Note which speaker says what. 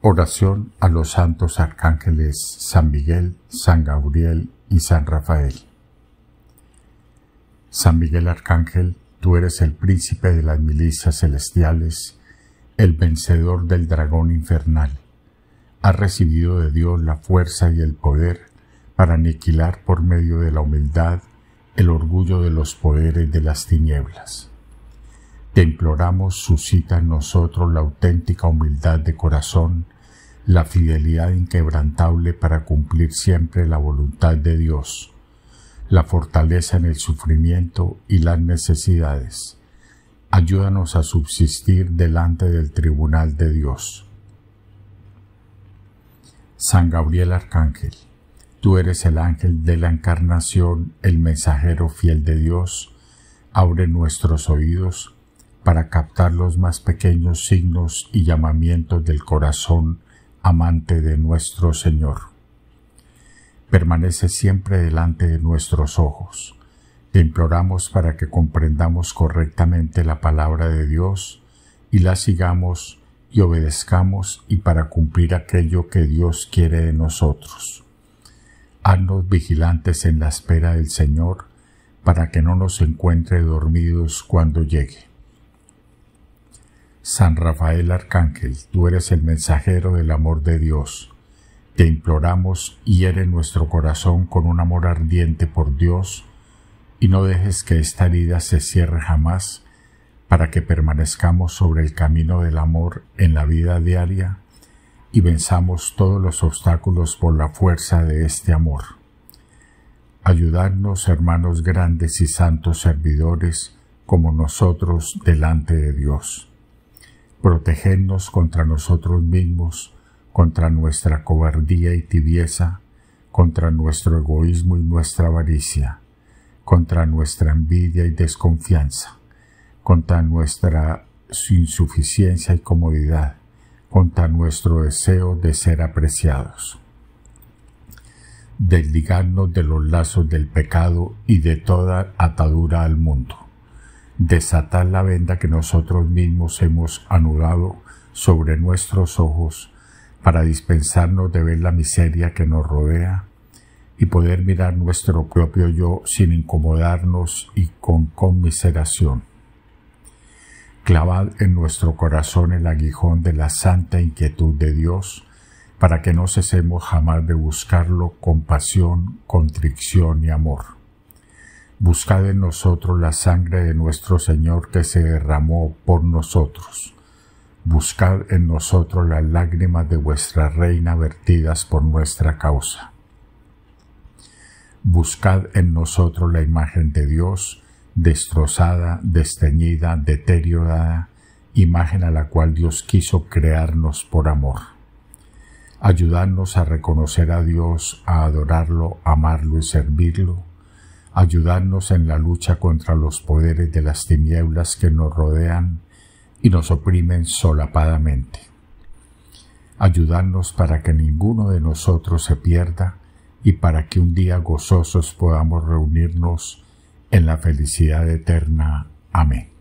Speaker 1: Oración a los santos arcángeles San Miguel, San Gabriel y San Rafael. San Miguel Arcángel, tú eres el príncipe de las milicias celestiales, el vencedor del dragón infernal. Has recibido de Dios la fuerza y el poder para aniquilar por medio de la humildad el orgullo de los poderes de las tinieblas. Te imploramos, suscita en nosotros la auténtica humildad de corazón, la fidelidad inquebrantable para cumplir siempre la voluntad de Dios, la fortaleza en el sufrimiento y las necesidades. Ayúdanos a subsistir delante del tribunal de Dios. San Gabriel Arcángel, tú eres el ángel de la encarnación, el mensajero fiel de Dios. Abre nuestros oídos para captar los más pequeños signos y llamamientos del corazón amante de nuestro Señor. Permanece siempre delante de nuestros ojos. Te imploramos para que comprendamos correctamente la palabra de Dios y la sigamos y obedezcamos, y para cumplir aquello que Dios quiere de nosotros. Haznos vigilantes en la espera del Señor, para que no nos encuentre dormidos cuando llegue. San Rafael Arcángel, tú eres el mensajero del amor de Dios. Te imploramos, hiere nuestro corazón con un amor ardiente por Dios, y no dejes que esta herida se cierre jamás, para que permanezcamos sobre el camino del amor en la vida diaria y venzamos todos los obstáculos por la fuerza de este amor. Ayudadnos, hermanos grandes y santos servidores, como nosotros delante de Dios. Protegednos contra nosotros mismos, contra nuestra cobardía y tibieza, contra nuestro egoísmo y nuestra avaricia, contra nuestra envidia y desconfianza, contra nuestra insuficiencia y comodidad, contra nuestro deseo de ser apreciados. Desligadnos de los lazos del pecado y de toda atadura al mundo. Desatad la venda que nosotros mismos hemos anudado sobre nuestros ojos para dispensarnos de ver la miseria que nos rodea y poder mirar nuestro propio yo sin incomodarnos y con conmiseración. Clavad en nuestro corazón el aguijón de la santa inquietud de Dios, para que no cesemos jamás de buscarlo con pasión, contrición y amor. Buscad en nosotros la sangre de nuestro Señor que se derramó por nosotros. Buscad en nosotros las lágrimas de vuestra Reina vertidas por nuestra causa. Buscad en nosotros la imagen de Dios, destrozada, desteñida, deteriorada, imagen a la cual Dios quiso crearnos por amor. Ayudadnos a reconocer a Dios, a adorarlo, amarlo y servirlo. Ayudadnos en la lucha contra los poderes de las tinieblas que nos rodean y nos oprimen solapadamente. Ayudadnos para que ninguno de nosotros se pierda y para que un día gozosos podamos reunirnos en la felicidad eterna. Amén.